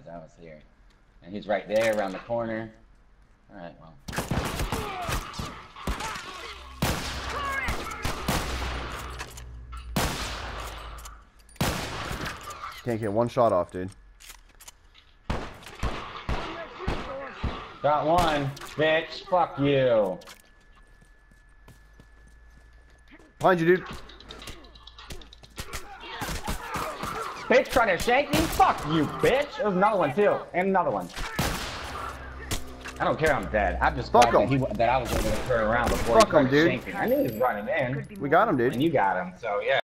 I was here. And he's right there around the corner. Alright, well. Can't get one shot off, dude. Got one, bitch. Fuck you. Behind you, dude. Bitch trying to shank me? Fuck you, bitch. There's another one too, and another one. I don't care. I'm dead. I just thought that I was going to turn around before he started shanking. I knew he was running in. We got him, dude. And you got him, so yeah.